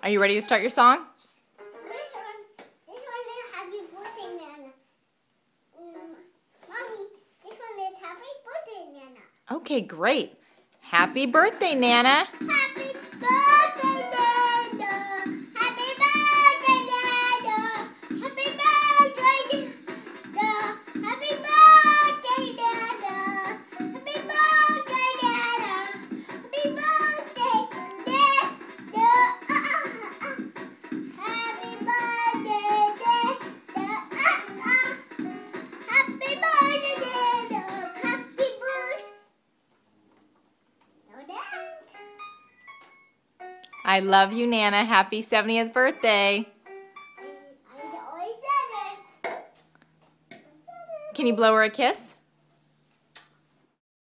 Are you ready to start your song? This one is Happy Birthday, Nana. Mommy, this one is Happy Birthday, Nana. Okay, great. Happy birthday, Nana. Happy birthday, Nana. Happy birthday, Nana. Happy birthday, Nana. Happy birthday, Nana. Happy birthday, Nana. Happy birthday, Nana. Happy birthday, Nana. Happy birthday, Nana. Happy birthday. No doubt. I love you, Nana. Happy 70th birthday. I always said it. Can you blow her a kiss?